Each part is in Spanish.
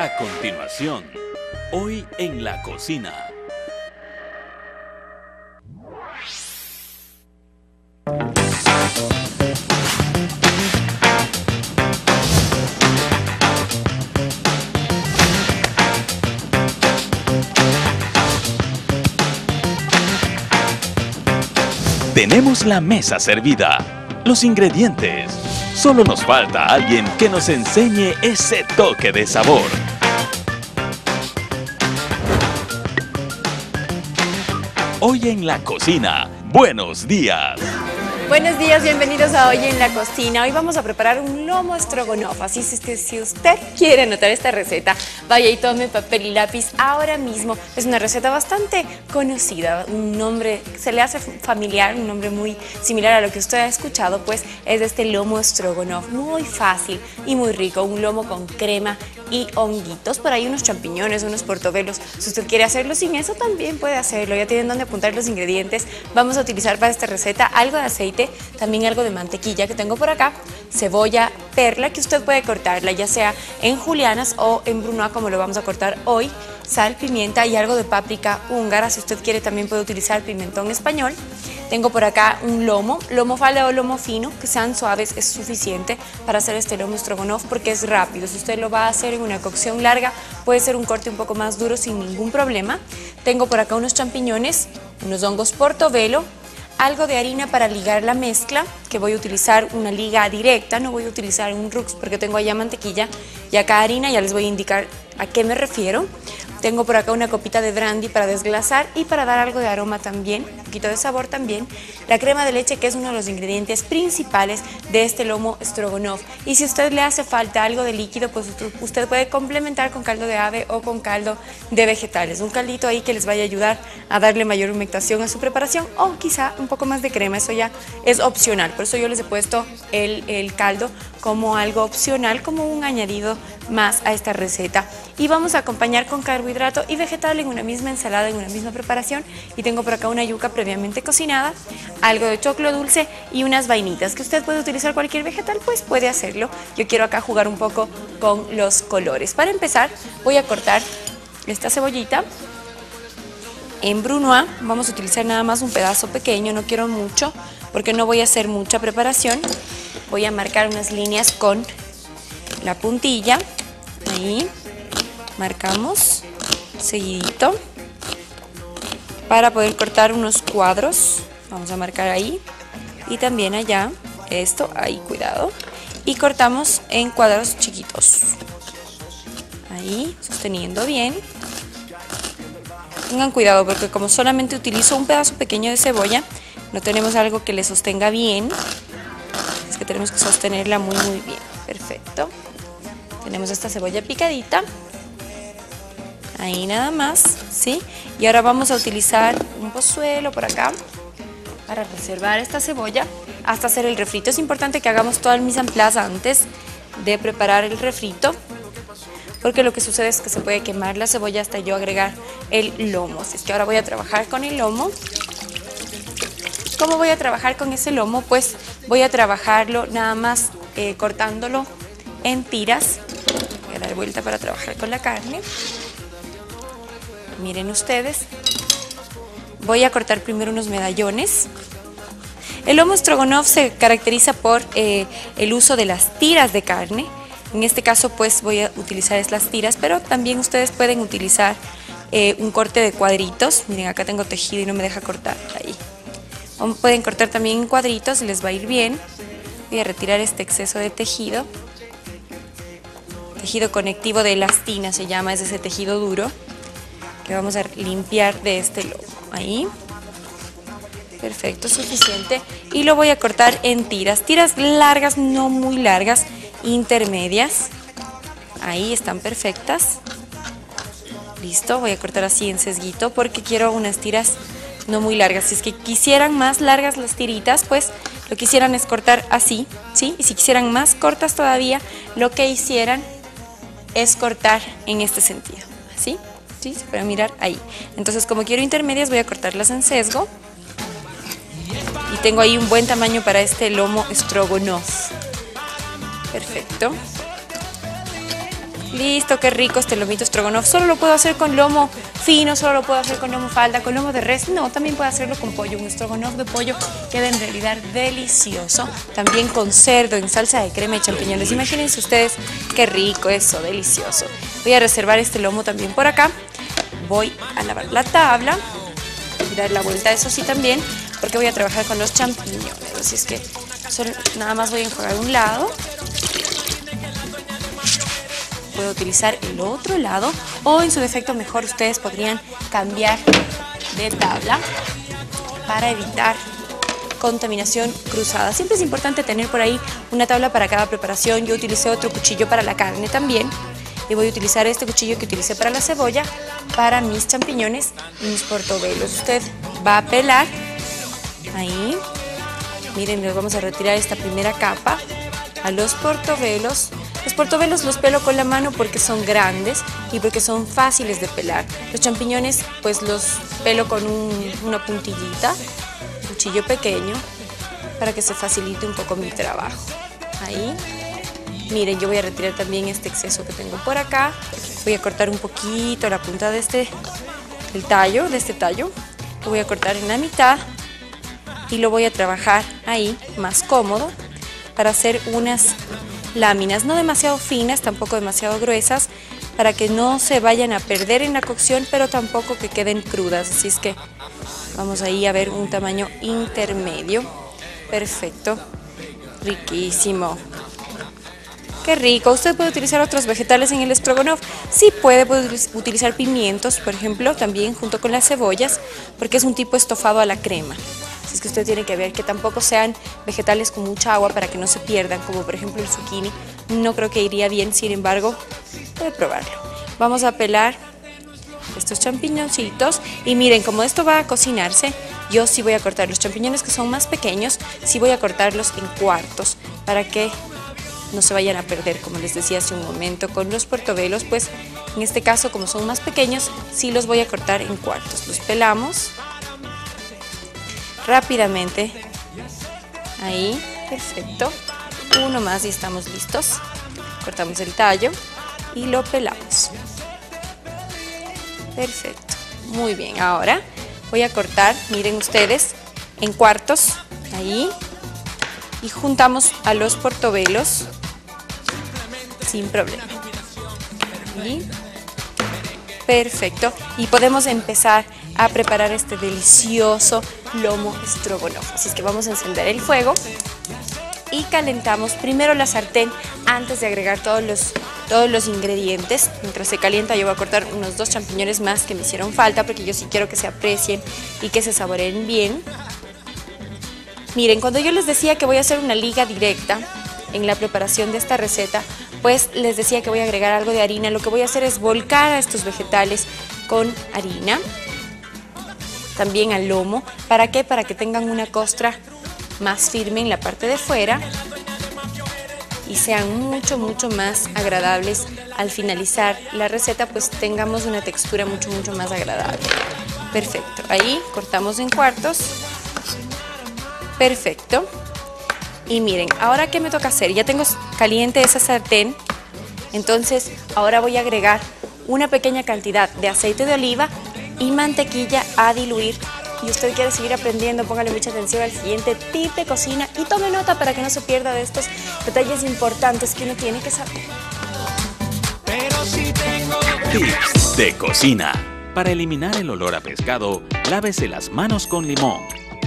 A continuación, hoy en la cocina. Tenemos la mesa servida, los ingredientes. Solo nos falta alguien que nos enseñe ese toque de sabor. Hoy en la cocina, buenos días. Buenos días, bienvenidos a Hoy en la Cocina. Hoy vamos a preparar un lomo stroganoff, así es que si usted quiere anotar esta receta, vaya y tome papel y lápiz ahora mismo. Es una receta bastante conocida, un nombre se le hace familiar, un nombre muy similar a lo que usted ha escuchado, pues es este lomo stroganoff, muy fácil y muy rico, un lomo con crema y honguitos, por ahí unos champiñones, unos portobelos. Si usted quiere hacerlo sin eso, también puede hacerlo, ya tienen donde apuntar los ingredientes. Vamos a utilizar para esta receta algo de aceite, también algo de mantequilla que tengo por acá, cebolla perla que usted puede cortarla ya sea en julianas o en brunoise como lo vamos a cortar hoy, sal, pimienta y algo de páprica húngara. Si usted quiere también puede utilizar pimentón español. Tengo por acá un lomo falda o lomo fino, que sean suaves, es suficiente para hacer este lomo stroganoff porque es rápido. Si usted lo va a hacer en una cocción larga, puede ser un corte un poco más duro sin ningún problema. Tengo por acá unos champiñones, unos hongos portobelo, algo de harina para ligar la mezcla, que voy a utilizar una liga directa, no voy a utilizar un rux porque tengo allá mantequilla y acá harina, ya les voy a indicar a qué me refiero. Tengo por acá una copita de brandy para desglasar y para dar algo de aroma también, un poquito de sabor también. La crema de leche, que es uno de los ingredientes principales de este lomo stroganoff. Y si a usted le hace falta algo de líquido, pues usted puede complementar con caldo de ave o con caldo de vegetales. Un caldito ahí que les vaya a ayudar a darle mayor humectación a su preparación o quizá un poco más de crema, eso ya es opcional. Por eso yo les he puesto el caldo como algo opcional, como un añadido más a esta receta. Y vamos a acompañar con carbohidrato y vegetal en una misma ensalada, en una misma preparación. Y tengo por acá una yuca previamente cocinada, algo de choclo dulce y unas vainitas, que usted puede utilizar cualquier vegetal, pues puede hacerlo. Yo quiero acá jugar un poco con los colores. Para empezar voy a cortar esta cebollita en brunoise. Vamos a utilizar nada más un pedazo pequeño, no quiero mucho porque no voy a hacer mucha preparación. Voy a marcar unas líneas con la puntilla, ahí marcamos seguidito para poder cortar unos cuadros. Vamos a marcar ahí y también allá, esto, ahí, cuidado, y cortamos en cuadros chiquitos, ahí, sosteniendo bien. Tengan cuidado porque como solamente utilizo un pedazo pequeño de cebolla, no tenemos algo que le sostenga bien, es que tenemos que sostenerla muy bien. Perfecto. Tenemos esta cebolla picadita, ahí nada más, ¿sí? Y ahora vamos a utilizar un pozuelo por acá para reservar esta cebolla hasta hacer el refrito. Es importante que hagamos todo el mise en place antes de preparar el refrito, porque lo que sucede es que se puede quemar la cebolla hasta yo agregar el lomo. Así es que ahora voy a trabajar con el lomo. ¿Cómo voy a trabajar con ese lomo? Pues voy a trabajarlo nada más cortándolo en tiras. Voy a dar vuelta para trabajar con la carne. Miren ustedes. Voy a cortar primero unos medallones. El lomo stroganoff se caracteriza por el uso de las tiras de carne. En este caso pues voy a utilizar las tiras, pero también ustedes pueden utilizar un corte de cuadritos. Miren, acá tengo tejido y no me deja cortar, ahí. O pueden cortar también en cuadritos y les va a ir bien. Voy a retirar este exceso de tejido. Tejido conectivo de elastina se llama, es ese tejido duro que vamos a limpiar de este lomo. Ahí. Perfecto, suficiente. Y lo voy a cortar en tiras. Tiras largas, no muy largas, intermedias. Ahí están perfectas. Listo, voy a cortar así en sesguito porque quiero unas tiras no muy largas. Si es que quisieran más largas las tiritas, pues lo que hicieran es cortar así, ¿sí? Y si quisieran más cortas todavía, lo que hicieran es cortar en este sentido, ¿sí? ¿Sí? Se pueden mirar ahí. Entonces, como quiero intermedias, voy a cortarlas en sesgo. Y tengo ahí un buen tamaño para este lomo stroganoff. Perfecto. Listo, qué rico este lomito stroganoff. Solo lo puedo hacer con lomo fino, solo lo puedo hacer con lomo falda, con lomo de res. No, también puedo hacerlo con pollo. Un stroganoff de pollo queda en realidad delicioso. También con cerdo en salsa de crema y champiñones. Imagínense ustedes qué rico eso, delicioso. Voy a reservar este lomo también por acá. Voy a lavar la tabla y dar la vuelta, eso sí también, porque voy a trabajar con los champiñones. Así es que nada más voy a enjuagar un lado. Puedo utilizar el otro lado o en su defecto mejor ustedes podrían cambiar de tabla para evitar contaminación cruzada. Siempre es importante tener por ahí una tabla para cada preparación. Yo utilicé otro cuchillo para la carne también y voy a utilizar este cuchillo que utilicé para la cebolla, para mis champiñones y mis portobelos. Usted va a pelar ahí. Miren, les vamos a retirar esta primera capa a los portobelos. Los portobelos los pelo con la mano porque son grandes y porque son fáciles de pelar. Los champiñones pues los pelo con una puntillita, un cuchillo pequeño, para que se facilite un poco mi trabajo. Ahí. Miren, yo voy a retirar también este exceso que tengo por acá. Voy a cortar un poquito la punta de este tallo. Lo voy a cortar en la mitad y lo voy a trabajar ahí, más cómodo, para hacer unas láminas, no demasiado finas, tampoco demasiado gruesas, para que no se vayan a perder en la cocción, pero tampoco que queden crudas. Así es que vamos ahí a ver un tamaño intermedio. Perfecto, riquísimo. Qué rico. ¿Usted puede utilizar otros vegetales en el stroganoff? Sí puede utilizar pimientos, por ejemplo, también junto con las cebollas, porque es un tipo estofado a la crema. Así es que usted tiene que ver que tampoco sean vegetales con mucha agua para que no se pierdan, como por ejemplo el zucchini. No creo que iría bien, sin embargo, puede probarlo. Vamos a pelar estos champiñoncitos y miren, como esto va a cocinarse, yo sí voy a cortar los champiñones que son más pequeños, sí voy a cortarlos en cuartos para que no se vayan a perder, como les decía hace un momento con los portobelos. Pues en este caso, como son más pequeños, sí los voy a cortar en cuartos. Los pelamos rápidamente. Ahí, perfecto. Uno más y estamos listos. Cortamos el tallo y lo pelamos. Perfecto. Muy bien, ahora voy a cortar, miren ustedes, en cuartos. Ahí. Y juntamos a los portobelos sin problema. Ahí. Perfecto. Y podemos empezar a preparar este delicioso lomo stroganoff. Así es que vamos a encender el fuego y calentamos primero la sartén antes de agregar todos los ingredientes. Mientras se calienta, yo voy a cortar unos 2 champiñones más que me hicieron falta, porque yo sí quiero que se aprecien y que se saboreen bien. Miren, cuando yo les decía que voy a hacer una liga directa en la preparación de esta receta, pues les decía que voy a agregar algo de harina. Lo que voy a hacer es volcar a estos vegetales con harina, también al lomo. ¿Para qué? Para que tengan una costra más firme en la parte de fuera y sean mucho más agradables al finalizar la receta, pues tengamos una textura mucho más agradable. Perfecto, ahí cortamos en cuartos. Perfecto. Y miren, ahora ¿qué me toca hacer? Ya tengo caliente esa sartén, entonces ahora voy a agregar una pequeña cantidad de aceite de oliva y mantequilla a diluir. Y usted quiere seguir aprendiendo, póngale mucha atención al siguiente tip de cocina y tome nota para que no se pierda de estos detalles importantes que uno tiene que saber. Tips de cocina. Para eliminar el olor a pescado, lávese las manos con limón.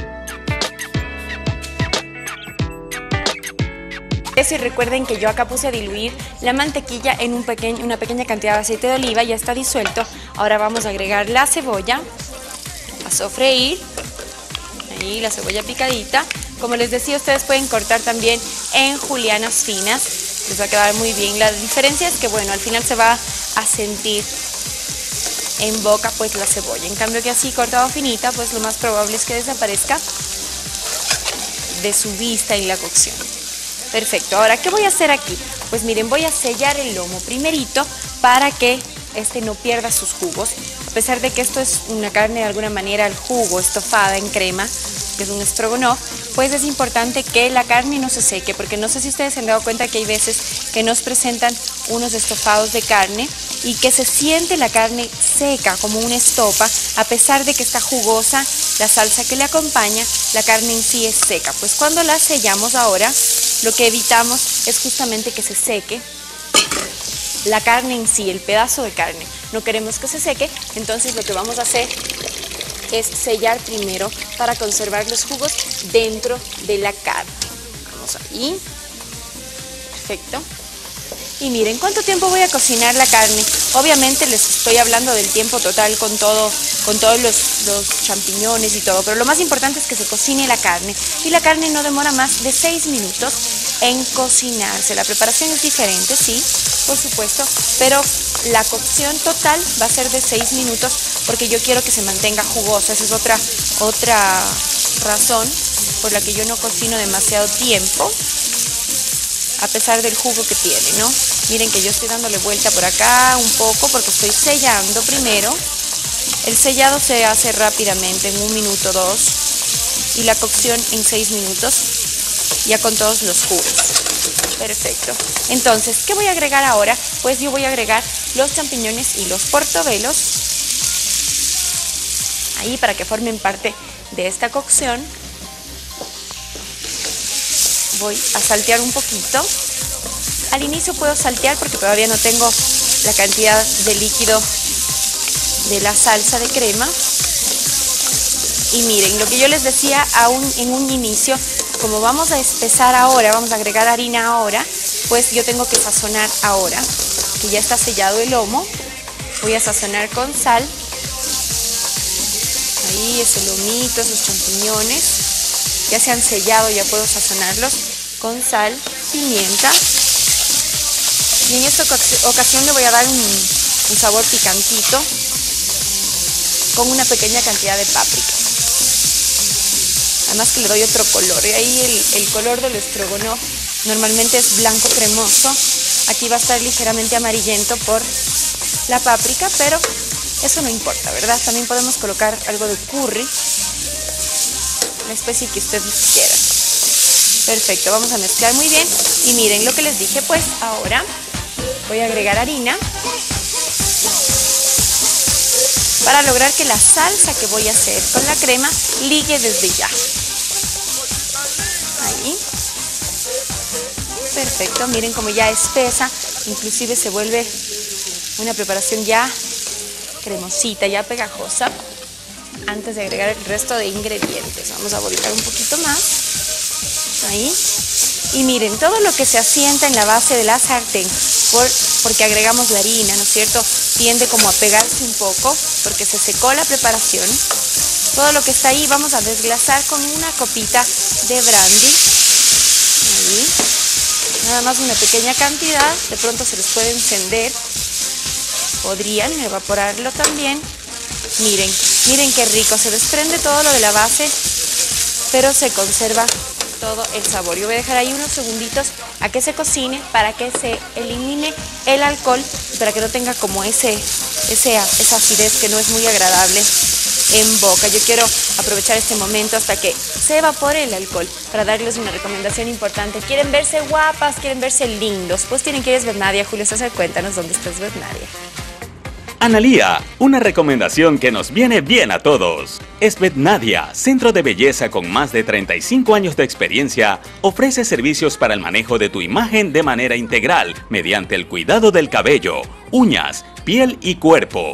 Y recuerden que yo acá puse a diluir la mantequilla en una pequeña cantidad de aceite de oliva, ya está disuelto. Ahora vamos a agregar la cebolla, a sofreír, ahí la cebolla picadita. Como les decía, ustedes pueden cortar también en julianas finas, les va a quedar muy bien. La diferencia es que, bueno, al final se va a sentir en boca pues la cebolla. En cambio que así cortado finita, pues lo más probable es que desaparezca de su vista en la cocción. Perfecto, ahora ¿qué voy a hacer aquí? Pues miren, voy a sellar el lomo primerito para que este no pierda sus jugos. A pesar de que esto es una carne de alguna manera al jugo, estofada en crema, que es un stroganoff, pues es importante que la carne no se seque, porque no sé si ustedes se han dado cuenta que hay veces que nos presentan unos estofados de carne y que se siente la carne seca, como una estopa, a pesar de que está jugosa la salsa que le acompaña, la carne en sí es seca. Pues cuando la sellamos ahora, lo que evitamos es justamente que se seque la carne en sí, el pedazo de carne. No queremos que se seque, entonces lo que vamos a hacer es sellar primero para conservar los jugos dentro de la carne. Vamos ahí. Perfecto. Y miren, ¿cuánto tiempo voy a cocinar la carne? Obviamente les estoy hablando del tiempo total con todos los champiñones y todo, pero lo más importante es que se cocine la carne. Y la carne no demora más de 6 minutos en cocinarse. La preparación es diferente, sí, por supuesto, pero la cocción total va a ser de 6 minutos porque yo quiero que se mantenga jugosa. Esa es otra razón por la que yo no cocino demasiado tiempo, a pesar del jugo que tiene, ¿no? Miren que yo estoy dándole vuelta por acá un poco porque estoy sellando primero. El sellado se hace rápidamente, en 1 minuto, 2, y la cocción en 6 minutos, ya con todos los jugos. Perfecto. Entonces, ¿qué voy a agregar ahora? Pues yo voy a agregar los champiñones y los portobelos ahí para que formen parte de esta cocción. Voy a saltear un poquito. Al inicio puedo saltear porque todavía no tengo la cantidad de líquido de la salsa de crema. Y miren, lo que yo les decía en un inicio, como vamos a espesar ahora, vamos a agregar harina ahora, pues yo tengo que sazonar ahora, que ya está sellado el lomo. Voy a sazonar con sal. Ahí ese lomito, esos champiñones, ya se han sellado, ya puedo sazonarlos con sal, pimienta. Y en esta ocasión le voy a dar un sabor picantito con una pequeña cantidad de páprica. Además que le doy otro color. Y ahí el color del estrogonoff normalmente es blanco cremoso. Aquí va a estar ligeramente amarillento por la páprica, pero eso no importa, ¿verdad? También podemos colocar algo de curry, la especie que usted quiera. Perfecto, vamos a mezclar muy bien. Y miren lo que les dije, pues ahora voy a agregar harina para lograr que la salsa que voy a hacer con la crema ligue desde ya. Ahí. Perfecto, miren cómo ya espesa, inclusive se vuelve una preparación ya cremosita, ya pegajosa. Antes de agregar el resto de ingredientes, vamos a volcar un poquito más. Ahí. Y miren, todo lo que se asienta en la base de la sartén, porque agregamos la harina, ¿no es cierto? Tiende como a pegarse un poco, porque se secó la preparación. Todo lo que está ahí vamos a desglasar con una copita de brandy. Ahí. Nada más una pequeña cantidad, de pronto se les puede encender. Podrían evaporarlo también. Miren, miren qué rico, se desprende todo lo de la base, pero se conserva todo el sabor. Yo voy a dejar ahí unos segunditos a que se cocine para que se elimine el alcohol, para que no tenga como esa acidez que no es muy agradable en boca. Yo quiero aprovechar este momento hasta que se evapore el alcohol para darles una recomendación importante. ¿Quieren verse guapas? ¿Quieren verse lindos? Pues tienen que ir a Esbetnadia. Julio César, cuéntanos dónde está Esbetnadia. Analía, una recomendación que nos viene bien a todos. Esbetnadia, centro de belleza con más de 35 años de experiencia, ofrece servicios para el manejo de tu imagen de manera integral mediante el cuidado del cabello, uñas, piel y cuerpo.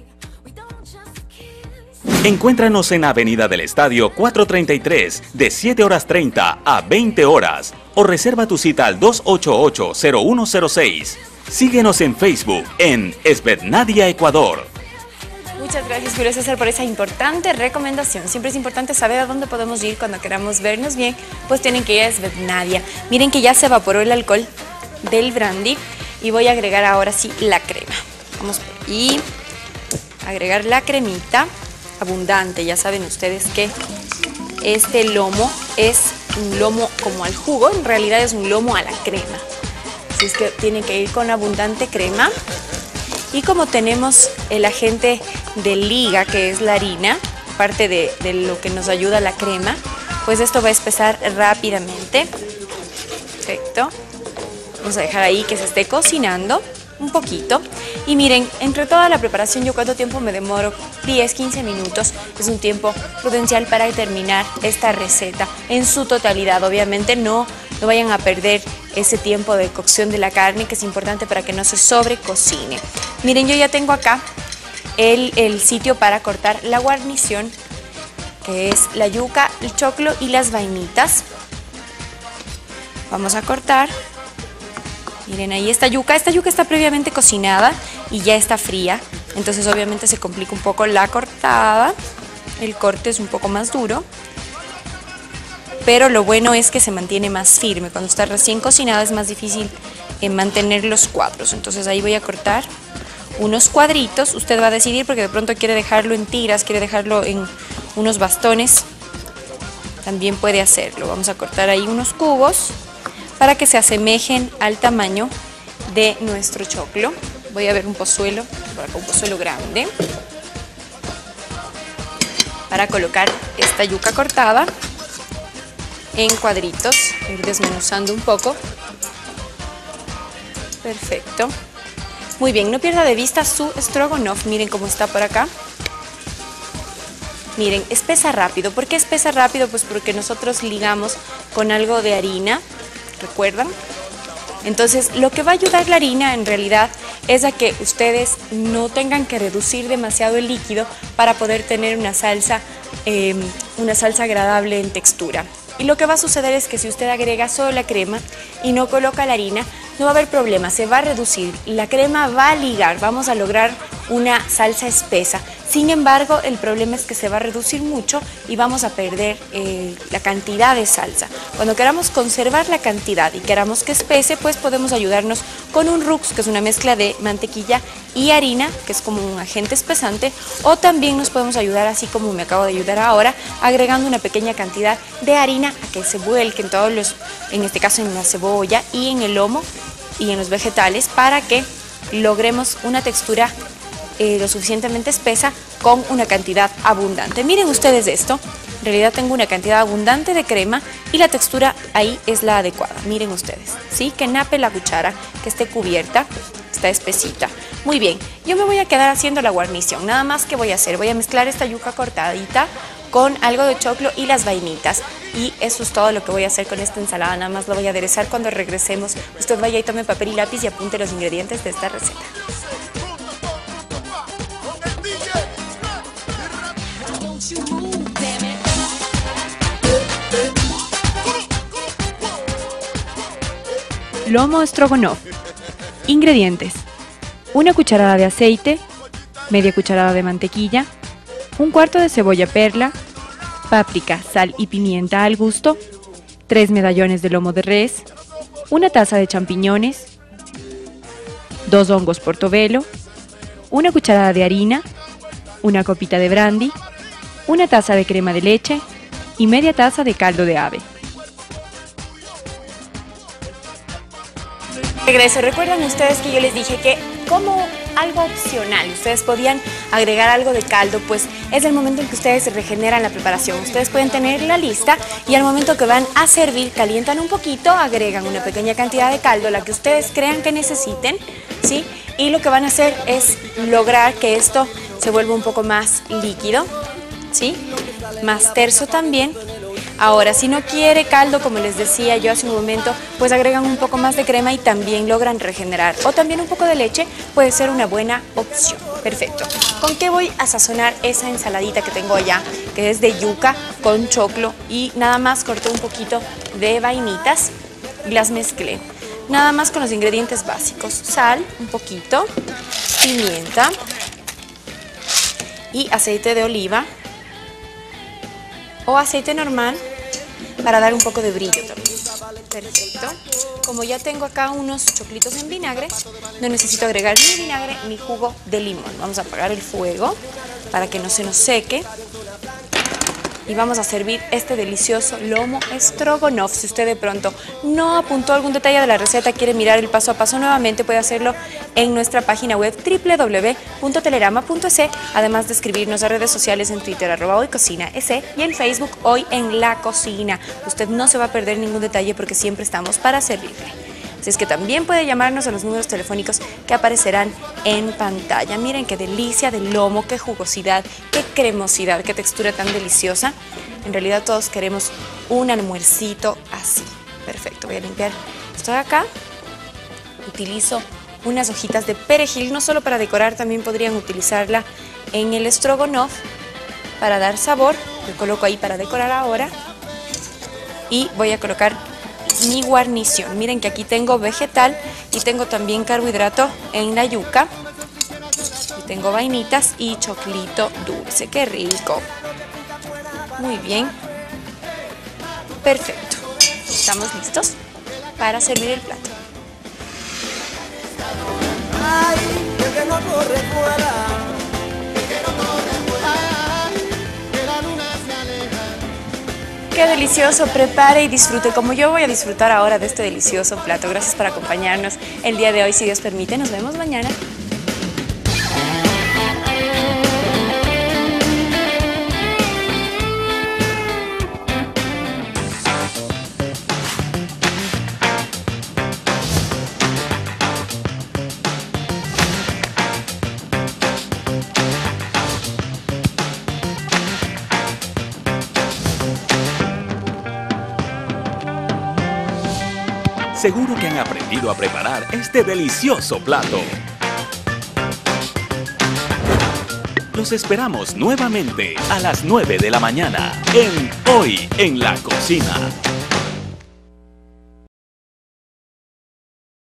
Encuéntranos en Avenida del Estadio 433 de 7 horas 30 a 20 horas o reserva tu cita al 288-0106. Síguenos en Facebook en Esbetnadia Ecuador. Muchas gracias, Julio César, por esa importante recomendación. Siempre es importante saber a dónde podemos ir cuando queramos vernos bien, pues tienen que ir a Esbetnadia. Miren que ya se evaporó el alcohol del brandy y voy a agregar ahora sí la crema. Vamos por ahí, agregar la cremita abundante. Ya saben ustedes que este lomo es un lomo como al jugo, en realidad es un lomo a la crema. Así es que tienen que ir con abundante crema. Y como tenemos el agente de liga, que es la harina, parte de lo que nos ayuda la crema, pues esto va a espesar rápidamente. Perfecto. Vamos a dejar ahí que se esté cocinando un poquito. Y miren, entre toda la preparación, ¿yo cuánto tiempo me demoro? 10, 15 minutos. Es un tiempo prudencial para terminar esta receta en su totalidad. Obviamente no vayan a perder ese tiempo de cocción de la carne, que es importante para que no se sobrecocine. Miren, yo ya tengo acá el sitio para cortar la guarnición, que es la yuca, el choclo y las vainitas. Vamos a cortar. Miren, ahí esta yuca está previamente cocinada y ya está fría, entonces obviamente se complica un poco la cortada, el corte es un poco más duro, pero lo bueno es que se mantiene más firme. Cuando está recién cocinada es más difícil mantener los cuadros, entonces ahí voy a cortar unos cuadritos. Usted va a decidir, porque de pronto quiere dejarlo en tiras, quiere dejarlo en unos bastones, también puede hacerlo. Vamos a cortar ahí unos cubos para que se asemejen al tamaño de nuestro choclo. Voy a ver un pozuelo, por acá un pozuelo grande, para colocar esta yuca cortada en cuadritos, ir desmenuzando un poco. Perfecto. Muy bien, no pierda de vista su stroganoff. Miren cómo está por acá. Miren, espesa rápido. ¿Por qué espesa rápido? Pues porque nosotros ligamos con algo de harina, ¿recuerdan? Entonces, lo que va a ayudar la harina en realidad es a que ustedes no tengan que reducir demasiado el líquido para poder tener una salsa agradable en textura. Y lo que va a suceder es que si usted agrega solo la crema y no coloca la harina, no va a haber problema, se va a reducir, la crema va a ligar, vamos a lograr una salsa espesa. Sin embargo, el problema es que se va a reducir mucho y vamos a perder la cantidad de salsa. Cuando queramos conservar la cantidad y queramos que espese, pues podemos ayudarnos con un Rux, que es una mezcla de mantequilla y harina, que es como un agente espesante, o también nos podemos ayudar, así como me acabo de ayudar ahora, agregando una pequeña cantidad de harina a que se vuelque en todos los, en este caso en la cebolla y en el lomo y en los vegetales, para que logremos una textura lo suficientemente espesa con una cantidad abundante. Miren ustedes esto, en realidad tengo una cantidad abundante de crema y la textura ahí es la adecuada. Miren ustedes, ¿sí? Que nape la cuchara, que esté cubierta, está espesita. Muy bien, yo me voy a quedar haciendo la guarnición. Nada más que voy a hacer, voy a mezclar esta yuca cortadita con algo de choclo y las vainitas. Y eso es todo lo que voy a hacer con esta ensalada. Nada más lo voy a aderezar cuando regresemos. Usted vaya y tome papel y lápiz y apunte los ingredientes de esta receta. Lomo stroganoff. Ingredientes: una cucharada de aceite, media cucharada de mantequilla, un cuarto de cebolla perla, páprica, sal y pimienta al gusto, 3 medallones de lomo de res, una taza de champiñones, 2 hongos portobelo, una cucharada de harina, una copita de brandy, una taza de crema de leche y media taza de caldo de ave. Regreso. Recuerdan ustedes que yo les dije que como algo opcional ustedes podían agregar algo de caldo, pues es el momento en que ustedes regeneran la preparación. Ustedes pueden tener la lista y al momento que van a servir calientan un poquito, agregan una pequeña cantidad de caldo, la que ustedes crean que necesiten, ¿sí? Y lo que van a hacer es lograr que esto se vuelva un poco más líquido, ¿sí? Más terso también. Ahora, si no quiere caldo, como les decía yo hace un momento, pues agregan un poco más de crema y también logran regenerar. O también un poco de leche puede ser una buena opción. Perfecto. ¿Con qué voy a sazonar esa ensaladita que tengo allá? Que es de yuca con choclo y nada más corté un poquito de vainitas y las mezclé. Nada más con los ingredientes básicos. Sal, un poquito, pimienta y aceite de oliva o aceite normal para dar un poco de brillo también. Perfecto. Como ya tengo acá unos choclitos en vinagre, no necesito agregar ni vinagre ni jugo de limón. Vamos a apagar el fuego para que no se nos seque. y vamos a servir este delicioso lomo stroganoff. Si usted de pronto no apuntó algún detalle de la receta, quiere mirar el paso a paso nuevamente, puede hacerlo en nuestra página web www.telerama.es, además de escribirnos a redes sociales en Twitter @hoycocinaes y en Facebook Hoy en la Cocina. Usted no se va a perder ningún detalle porque siempre estamos para servirle. Así es que también puede llamarnos a los números telefónicos que aparecerán en pantalla. Miren qué delicia de lomo, qué jugosidad, qué cremosidad, qué textura tan deliciosa. En realidad todos queremos un almuercito así. Perfecto, voy a limpiar esto de acá. Utilizo unas hojitas de perejil, no solo para decorar, también podrían utilizarla en el stroganoff para dar sabor. Lo coloco ahí para decorar ahora. Y voy a colocar mi guarnición. Miren que aquí tengo vegetal y tengo también carbohidrato en la yuca. Y tengo vainitas y choclito dulce. ¡Qué rico! Muy bien. Perfecto. Estamos listos para servir el plato. Qué delicioso, prepare y disfrute como yo voy a disfrutar ahora de este delicioso plato. Gracias por acompañarnos el día de hoy, si Dios permite. Nos vemos mañana. Seguro que han aprendido a preparar este delicioso plato. Los esperamos nuevamente a las 9 de la mañana en Hoy en la Cocina.